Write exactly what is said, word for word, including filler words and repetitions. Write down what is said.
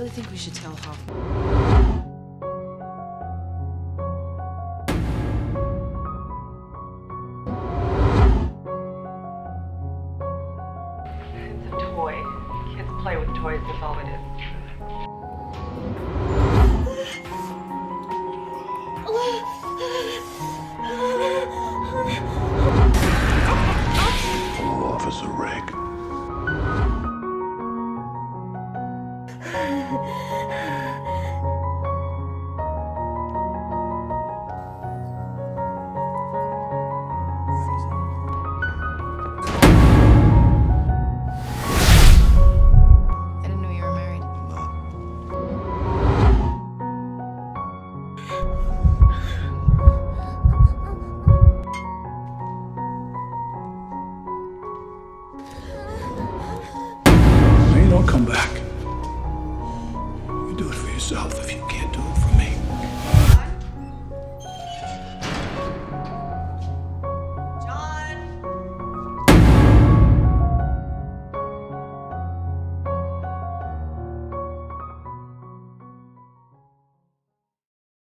really think we should tell her. It's a toy. Kids play with toys, that's all it is. Hello, Officer Rick. I didn't know you were married. No, you don't come back. You do it for yourself if you can't do it.